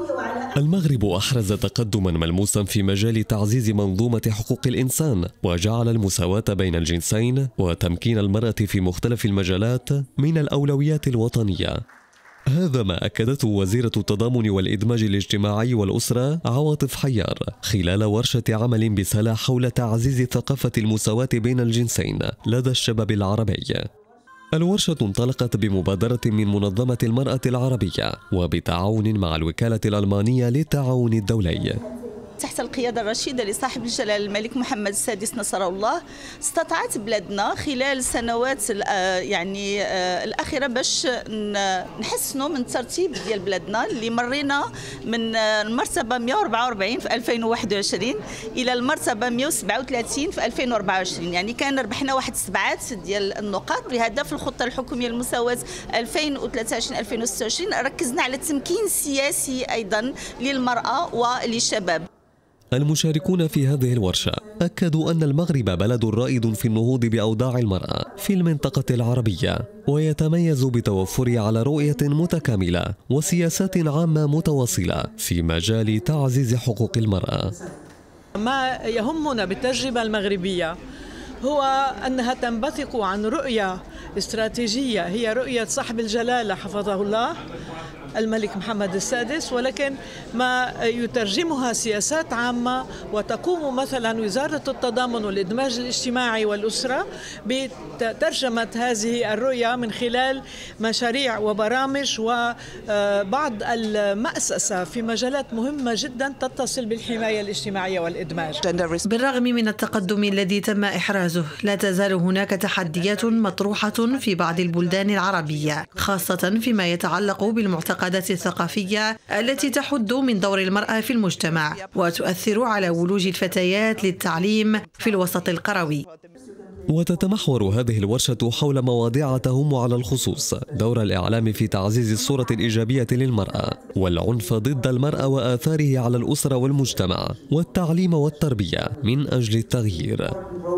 المغرب أحرز تقدما ملموسا في مجال تعزيز منظومة حقوق الإنسان، وجعل المساواة بين الجنسين وتمكين المرأة في مختلف المجالات من الأولويات الوطنية. هذا ما أكدته وزيرة التضامن والإدماج الاجتماعي والأسرة عواطف حيار خلال ورشة عمل بسلا حول تعزيز ثقافة المساواة بين الجنسين لدى الشباب العربي. الورشة انطلقت بمبادرة من منظمة المرأة العربية وبتعاون مع الوكالة الألمانية للتعاون الدولي. تحت القيادة الرشيدة لصاحب الجلالة الملك محمد السادس نصره الله، استطاعت بلادنا خلال السنوات الأخيرة باش نحسنوا من الترتيب ديال بلادنا اللي مرينا من المرتبة 144 في 2021 إلى المرتبة 137 في 2024. يعني كان ربحنا واحد 7 ديال النقاط. لهذا في الخطة الحكومية للمساواة 2023-2026 ركزنا على التمكين السياسي أيضا للمرأة وللشباب. المشاركون في هذه الورشة أكدوا أن المغرب بلد رائد في النهوض بأوضاع المرأة في المنطقة العربية، ويتميز بتوفره على رؤية متكاملة وسياسات عامة متواصلة في مجال تعزيز حقوق المرأة. ما يهمنا بالتجربة المغربية هو أنها تنبثق عن رؤية استراتيجية، هي رؤية صاحب الجلالة حفظه الله الملك محمد السادس، ولكن ما يترجمها سياسات عامة، وتقوم مثلا وزارة التضامن والإدماج الاجتماعي والأسرة بترجمة هذه الرؤية من خلال مشاريع وبرامج وبعض المأسسة في مجالات مهمة جدا تتصل بالحماية الاجتماعية والإدماج. بالرغم من التقدم الذي تم إحرازه، لا تزال هناك تحديات مطروحة في بعض البلدان العربية، خاصة فيما يتعلق بالمعتقدات الثقافية التي تحد من دور المرأة في المجتمع وتؤثر على ولوج الفتيات للتعليم في الوسط القروي. وتتمحور هذه الورشة حول مواضيع تهم على الخصوص دور الإعلام في تعزيز الصورة الإيجابية للمرأة، والعنف ضد المرأة وآثاره على الأسرة والمجتمع، والتعليم والتربية من أجل التغيير.